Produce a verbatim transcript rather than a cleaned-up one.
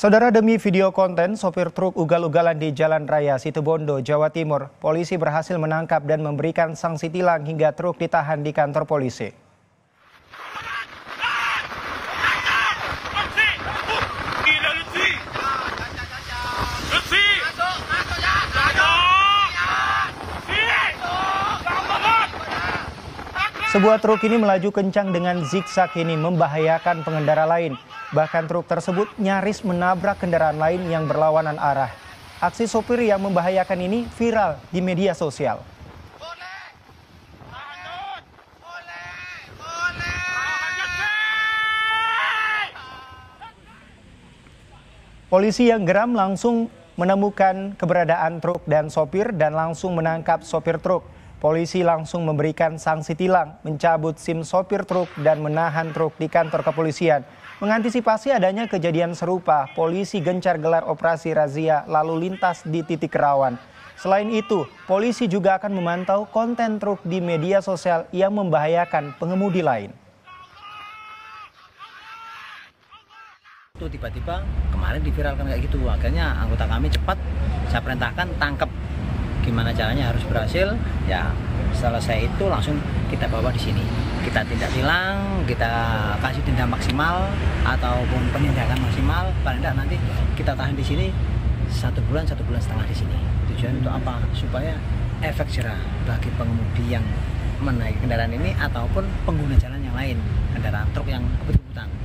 Saudara, demi video konten sopir truk ugal-ugalan di Jalan Raya Situbondo, Jawa Timur, polisi berhasil menangkap dan memberikan sanksi tilang hingga truk ditahan di kantor polisi. Sebuah truk ini melaju kencang dengan zigzag ini membahayakan pengendara lain. Bahkan truk tersebut nyaris menabrak kendaraan lain yang berlawanan arah. Aksi sopir yang membahayakan ini viral di media sosial. Polisi yang geram langsung menemukan keberadaan truk dan sopir dan langsung menangkap sopir truk. Polisi langsung memberikan sanksi tilang, mencabut SIM sopir truk dan menahan truk di kantor kepolisian. Mengantisipasi adanya kejadian serupa, polisi gencar gelar operasi razia lalu lintas di titik rawan. Selain itu, polisi juga akan memantau konten truk di media sosial yang membahayakan pengemudi lain. Itu tiba-tiba kemarin diviralkan kayak gitu, akhirnya anggota kami cepat saya perintahkan tangkap. Gimana caranya harus berhasil, ya selesai itu langsung kita bawa di sini. Kita tindak tilang, kita kasih denda maksimal ataupun penindakan maksimal. Paling tidak nanti kita tahan di sini satu bulan, satu bulan setengah di sini. Tujuan untuk apa? Supaya efek jerah bagi pengemudi yang menaiki kendaraan ini ataupun pengguna jalan yang lain, kendaraan truk yang kebut-kebutan.